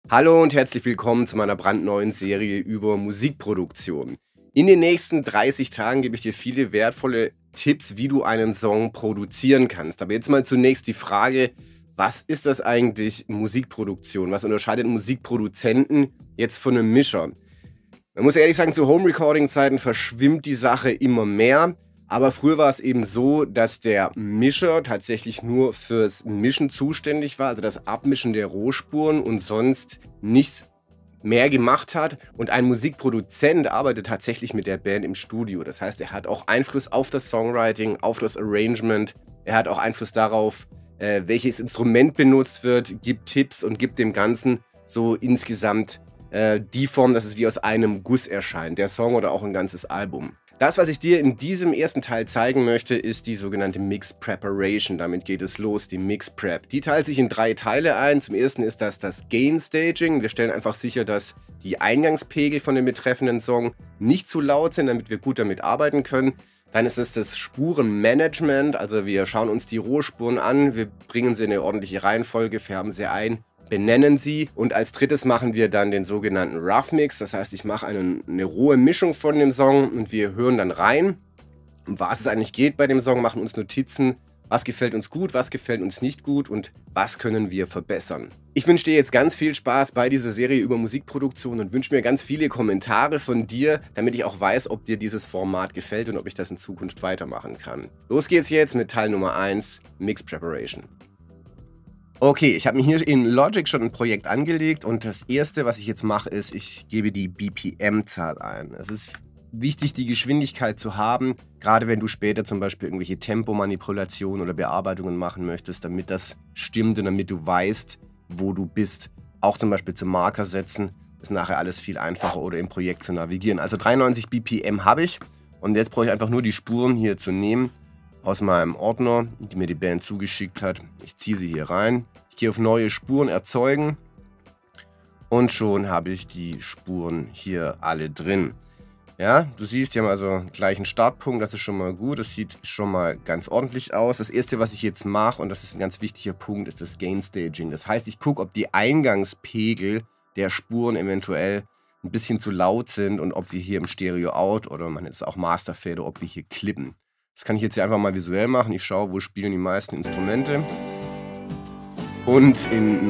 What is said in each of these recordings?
Hallo und herzlich willkommen zu meiner brandneuen Serie über Musikproduktion. In den nächsten 30 Tagen gebe ich dir viele wertvolle Tipps, wie du einen Song produzieren kannst. Aber jetzt mal zunächst die Frage, was ist das eigentlich Musikproduktion? Was unterscheidet einen Musikproduzenten jetzt von einem Mischer? Man muss ehrlich sagen, zu Home-Recording-Zeiten verschwimmt die Sache immer mehr. Aber früher war es eben so, dass der Mischer tatsächlich nur fürs Mischen zuständig war, also das Abmischen der Rohspuren und sonst nichts mehr gemacht hat. Und ein Musikproduzent arbeitet tatsächlich mit der Band im Studio. Das heißt, er hat auch Einfluss auf das Songwriting, auf das Arrangement. Er hat auch Einfluss darauf, welches Instrument benutzt wird, gibt Tipps und gibt dem Ganzen so insgesamt die Form, dass es wie aus einem Guss erscheint, der Song oder auch ein ganzes Album. Das, was ich dir in diesem ersten Teil zeigen möchte, ist die sogenannte Mix Preparation. Damit geht es los, die Mix Prep. Die teilt sich in 3 Teile ein. Zum ersten ist das Gain Staging. Wir stellen einfach sicher, dass die Eingangspegel von dem betreffenden Song nicht zu laut sind, damit wir gut damit arbeiten können. Dann ist es das Spurenmanagement, also wir schauen uns die Rohspuren an, wir bringen sie in eine ordentliche Reihenfolge, färben sie ein, benennen sie und als drittes machen wir dann den sogenannten Rough Mix. Das heißt, ich mache eine rohe Mischung von dem Song und wir hören dann rein, um was es eigentlich geht bei dem Song, machen uns Notizen, was gefällt uns gut, was gefällt uns nicht gut und was können wir verbessern. Ich wünsche dir jetzt ganz viel Spaß bei dieser Serie über Musikproduktion und wünsche mir ganz viele Kommentare von dir, damit ich auch weiß, ob dir dieses Format gefällt und ob ich das in Zukunft weitermachen kann. Los geht's jetzt mit Teil Nummer 1, Mix Preparation. Okay, ich habe mir hier in Logic schon ein Projekt angelegt und das erste, was ich jetzt mache, ist, ich gebe die BPM-Zahl ein. Es ist wichtig, die Geschwindigkeit zu haben, gerade wenn du später zum Beispiel irgendwelche Tempomanipulationen oder Bearbeitungen machen möchtest, damit das stimmt und damit du weißt, wo du bist. Auch zum Beispiel zum Marker setzen, ist nachher alles viel einfacher oder im Projekt zu navigieren. Also 93 BPM habe ich und jetzt brauche ich einfach nur die Spuren hier zu nehmen aus meinem Ordner, die mir die Band zugeschickt hat. Ich ziehe sie hier rein. Ich gehe auf neue Spuren erzeugen und schon habe ich die Spuren hier alle drin. Ja, du siehst, die haben also gleich einen Startpunkt, das ist schon mal gut, das sieht schon mal ganz ordentlich aus. Das erste, was ich jetzt mache, und das ist ein ganz wichtiger Punkt, ist das Gain Staging. Das heißt, ich gucke, ob die Eingangspegel der Spuren eventuell ein bisschen zu laut sind und ob wir hier im Stereo Out oder man nennt es auch Master Fader, ob wir hier klippen. Das kann ich jetzt hier einfach mal visuell machen. Ich schaue, wo spielen die meisten Instrumente. Und in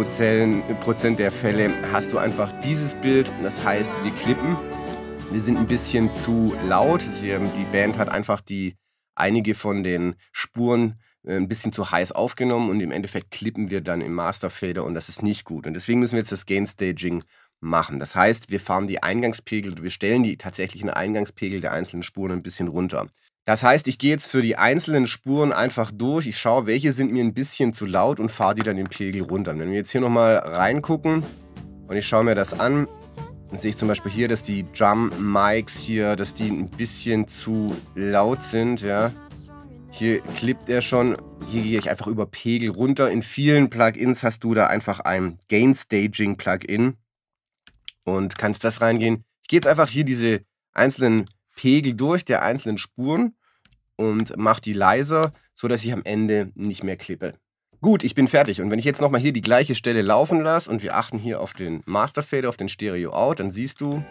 90% der Fälle hast du einfach dieses Bild. Das heißt, wir klippen. Wir sind ein bisschen zu laut. Die Band hat einfach einige von den Spuren ein bisschen zu heiß aufgenommen und im Endeffekt klippen wir dann im Master Fader und das ist nicht gut. Und deswegen müssen wir jetzt das Gain Staging machen. Das heißt, wir fahren die Eingangspegel, wir stellen die tatsächlichen Eingangspegel der einzelnen Spuren ein bisschen runter. Das heißt, ich gehe jetzt für die einzelnen Spuren einfach durch. Ich schaue, welche sind mir ein bisschen zu laut und fahre die dann den Pegel runter. Wenn wir jetzt hier nochmal reingucken und ich schaue mir das an, dann sehe ich zum Beispiel hier, dass die Drum-Mics hier, dass die ein bisschen zu laut sind. Ja. Hier klippt er schon. Hier gehe ich einfach über Pegel runter. In vielen Plugins hast du da einfach ein Gain-Staging-Plugin und kannst das reingehen. Ich gehe jetzt einfach hier diese einzelnen Pegel durch der einzelnen Spuren und mache die leiser, sodass ich am Ende nicht mehr klippe. Gut, ich bin fertig. Und wenn ich jetzt nochmal hier die gleiche Stelle laufen lasse und wir achten hier auf den Master Fader, auf den Stereo Out, dann siehst du,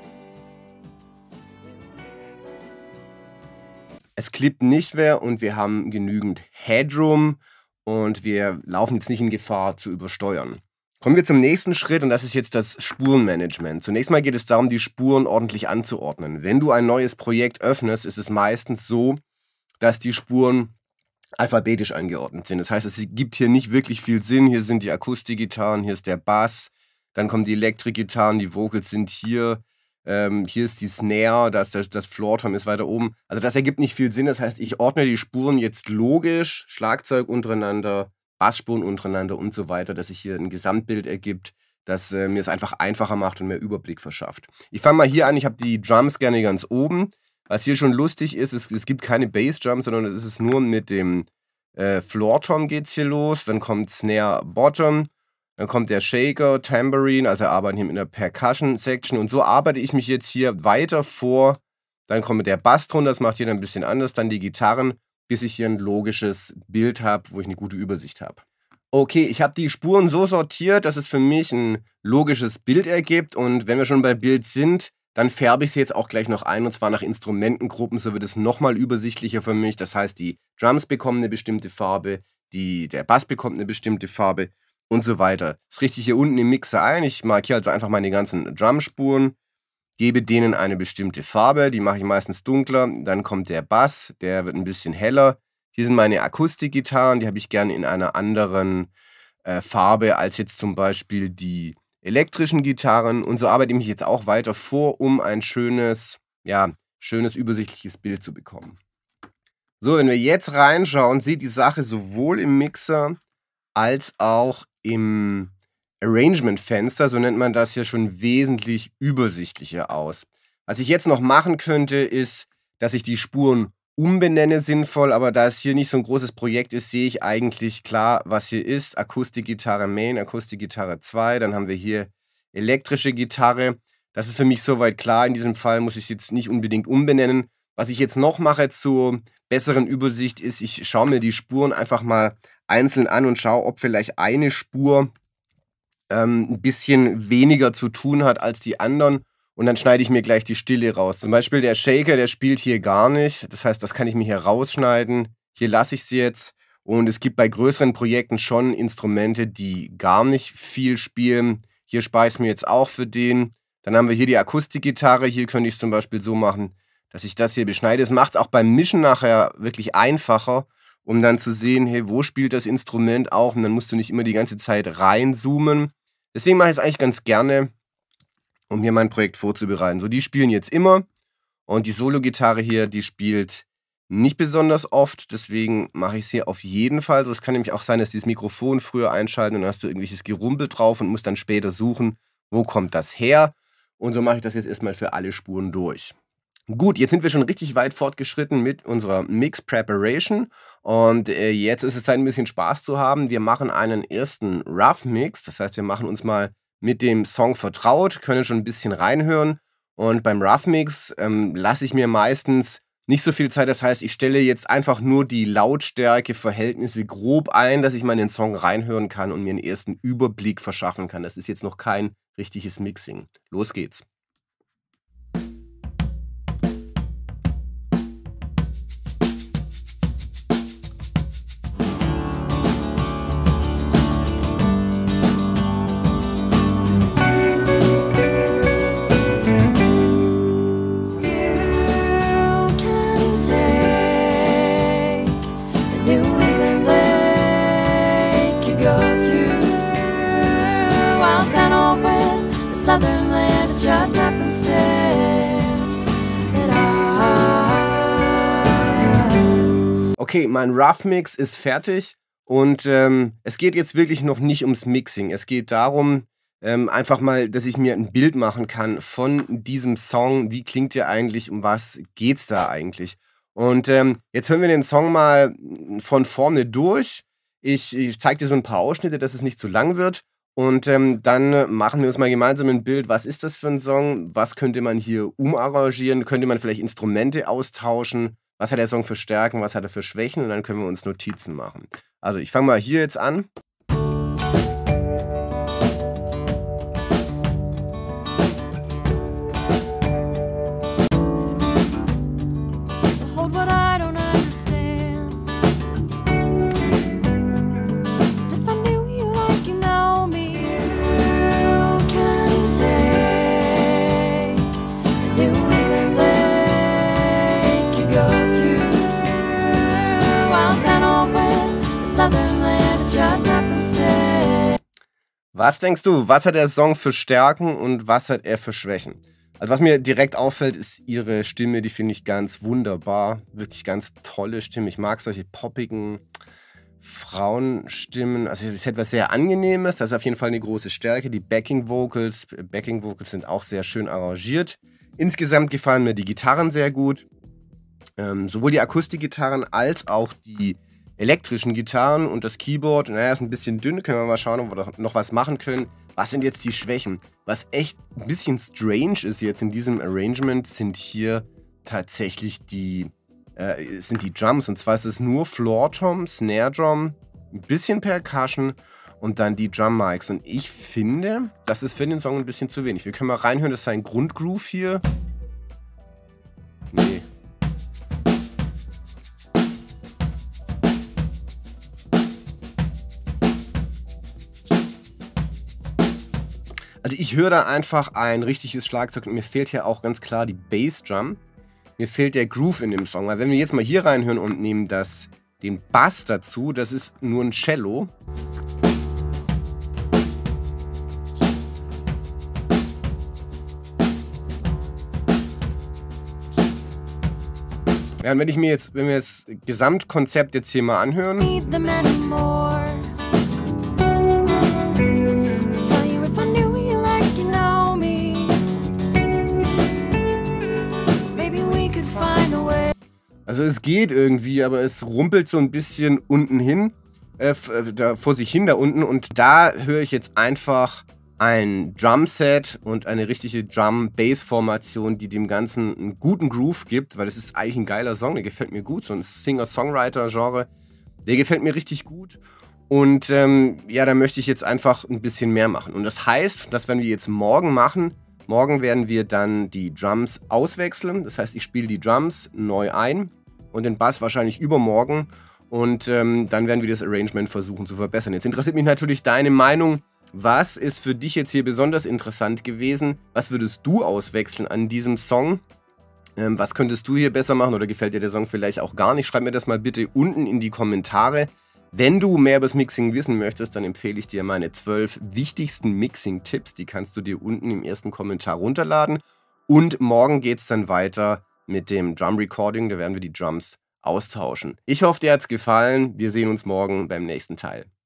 es klippt nicht mehr und wir haben genügend Headroom und wir laufen jetzt nicht in Gefahr zu übersteuern. Kommen wir zum nächsten Schritt und das ist jetzt das Spurenmanagement. Zunächst mal geht es darum, die Spuren ordentlich anzuordnen. Wenn du ein neues Projekt öffnest, ist es meistens so, dass die Spuren alphabetisch angeordnet sind. Das heißt, es gibt hier nicht wirklich viel Sinn. Hier sind die Akustikgitarren, hier ist der Bass, dann kommen die Elektrikgitarren, die Vocals sind hier, hier ist die Snare, das Floor-Tom ist weiter oben. Also das ergibt nicht viel Sinn. Das heißt, ich ordne die Spuren jetzt logisch, Schlagzeug untereinander, Bassspuren untereinander und so weiter, dass sich hier ein Gesamtbild ergibt, das mir es einfach einfacher macht und mehr Überblick verschafft. Ich fange mal hier an, ich habe die Drums gerne ganz oben. Was hier schon lustig ist, es gibt keine Bassdrum, sondern es ist nur mit dem Floor-Tom geht's hier los, dann kommt Snare Bottom, dann kommt der Shaker, Tambourine, also wir arbeiten hier mit einer Percussion-Section und so arbeite ich mich jetzt hier weiter vor. Dann kommt der Bass drunter, das macht hier dann ein bisschen anders, dann die Gitarren, bis ich hier ein logisches Bild habe, wo ich eine gute Übersicht habe. Okay, ich habe die Spuren so sortiert, dass es für mich ein logisches Bild ergibt. Und wenn wir schon bei Bild sind, dann färbe ich sie jetzt auch gleich noch ein, und zwar nach Instrumentengruppen. So wird es nochmal übersichtlicher für mich. Das heißt, die Drums bekommen eine bestimmte Farbe, der Bass bekommt eine bestimmte Farbe und so weiter. Das richte ich hier unten im Mixer ein. Ich markiere also einfach meine ganzen Drumspuren, gebe denen eine bestimmte Farbe. Die mache ich meistens dunkler. Dann kommt der Bass, der wird ein bisschen heller. Hier sind meine Akustikgitarren, die habe ich gerne in einer anderen Farbe als jetzt zum Beispiel die elektrischen Gitarren. Und so arbeite ich mich jetzt auch weiter vor, um ein schönes, ja, schönes übersichtliches Bild zu bekommen. So, wenn wir jetzt reinschauen, sieht die Sache sowohl im Mixer als auch im Arrangement-Fenster, so nennt man das hier, schon wesentlich übersichtlicher aus. Was ich jetzt noch machen könnte, ist, dass ich die Spuren umbenenne sinnvoll, aber da es hier nicht so ein großes Projekt ist, sehe ich eigentlich klar, was hier ist. Akustikgitarre Main, Akustikgitarre 2, dann haben wir hier elektrische Gitarre. Das ist für mich soweit klar. In diesem Fall muss ich es jetzt nicht unbedingt umbenennen. Was ich jetzt noch mache zur besseren Übersicht ist, ich schaue mir die Spuren einfach mal einzeln an und schaue, ob vielleicht eine Spur ein bisschen weniger zu tun hat als die anderen. Und dann schneide ich mir gleich die Stille raus. Zum Beispiel der Shaker, der spielt hier gar nicht. Das heißt, das kann ich mir hier rausschneiden. Hier lasse ich sie jetzt. Und es gibt bei größeren Projekten schon Instrumente, die gar nicht viel spielen. Hier spare ich es mir jetzt auch für den. Dann haben wir hier die Akustikgitarre. Hier könnte ich es zum Beispiel so machen, dass ich das hier beschneide. Es macht es auch beim Mischen nachher wirklich einfacher, um dann zu sehen, hey, wo spielt das Instrument auch? Und dann musst du nicht immer die ganze Zeit reinzoomen. Deswegen mache ich es eigentlich ganz gerne, um hier mein Projekt vorzubereiten. So, die spielen jetzt immer. Und die Solo-Gitarre hier, die spielt nicht besonders oft. Deswegen mache ich es hier auf jeden Fall. So, es kann nämlich auch sein, dass dieses Mikrofon früher einschalten und dann hast du irgendwelches Gerumpel drauf und musst dann später suchen, wo kommt das her. Und so mache ich das jetzt erstmal für alle Spuren durch. Gut, jetzt sind wir schon richtig weit fortgeschritten mit unserer Mix Preparation. Und jetzt ist es Zeit, ein bisschen Spaß zu haben. Wir machen einen ersten Rough Mix. Das heißt, wir machen uns mal mit dem Song vertraut, können schon ein bisschen reinhören. Und beim Rough Mix lasse ich mir meistens nicht so viel Zeit. Das heißt, ich stelle jetzt einfach nur die Lautstärke-Verhältnisse grob ein, dass ich mal in den Song reinhören kann und mir einen ersten Überblick verschaffen kann. Das ist jetzt noch kein richtiges Mixing. Los geht's. Southern land, it's just happenstance that Okay, mein Rough Mix ist fertig und es geht jetzt wirklich noch nicht ums Mixing. Es geht darum, einfach mal, dass ich mir ein Bild machen kann von diesem Song. Wie klingt der eigentlich? Um was geht's da eigentlich? Und jetzt hören wir den Song mal von vorne durch. Ich zeige dir so ein paar Ausschnitte, dass es nicht zu lang wird. Und dann machen wir uns mal gemeinsam ein Bild. Was ist das für ein Song? Was könnte man hier umarrangieren? Könnte man vielleicht Instrumente austauschen? Was hat der Song für Stärken? Was hat er für Schwächen? Und dann können wir uns Notizen machen. Also ich fange mal hier jetzt an. Was denkst du, was hat der Song für Stärken und was hat er für Schwächen? Also was mir direkt auffällt, ist ihre Stimme, die finde ich ganz wunderbar. Wirklich ganz tolle Stimme. Ich mag solche poppigen Frauenstimmen. Also es ist etwas sehr Angenehmes, das ist auf jeden Fall eine große Stärke. Die Backing Vocals sind auch sehr schön arrangiert. Insgesamt gefallen mir die Gitarren sehr gut. Sowohl die Akustikgitarren als auch die elektrischen Gitarren und das Keyboard, naja, ist ein bisschen dünn, können wir mal schauen, ob wir noch was machen können. Was sind jetzt die Schwächen? Was echt ein bisschen strange ist jetzt in diesem Arrangement, sind hier tatsächlich die Drums. Und zwar ist es nur Floor Tom, Snare Drum ein bisschen Percussion und dann die Drum Mics. Und ich finde, das ist für den Song ein bisschen zu wenig. Wir können mal reinhören, das ist sein Grundgroove hier. Nee. Also ich höre da einfach ein richtiges Schlagzeug und mir fehlt ja auch ganz klar die Bassdrum. Mir fehlt der Groove in dem Song, weil wenn wir jetzt mal hier reinhören und nehmen den Bass dazu, das ist nur ein Cello. Ja, und wenn wir das Gesamtkonzept jetzt hier mal anhören. Need them anymore. Tell you if I knew you like you know me. Maybe we could find a way. Also es geht irgendwie, aber es rumpelt so ein bisschen unten hin, vor sich hin da unten. Und da höre ich jetzt einfach ein Drumset und eine richtige Drum-Bass-Formation, die dem Ganzen einen guten Groove gibt, weil es ist eigentlich ein geiler Song, der gefällt mir gut, so ein Singer-Songwriter-Genre, der gefällt mir richtig gut. Und ja, da möchte ich jetzt einfach ein bisschen mehr machen. Und das heißt, das werden wir jetzt morgen machen. Morgen werden wir dann die Drums auswechseln. Das heißt, ich spiele die Drums neu ein und den Bass wahrscheinlich übermorgen. Und dann werden wir das Arrangement versuchen zu verbessern. Jetzt interessiert mich natürlich deine Meinung. Was ist für dich jetzt hier besonders interessant gewesen? Was würdest du auswechseln an diesem Song? Was könntest du hier besser machen oder gefällt dir der Song vielleicht auch gar nicht? Schreib mir das mal bitte unten in die Kommentare. Wenn du mehr über das Mixing wissen möchtest, dann empfehle ich dir meine 12 wichtigsten Mixing-Tipps. Die kannst du dir unten im ersten Kommentar runterladen. Und morgen geht es dann weiter mit dem Drum-Recording. Da werden wir die Drums austauschen. Ich hoffe, dir hat es gefallen. Wir sehen uns morgen beim nächsten Teil.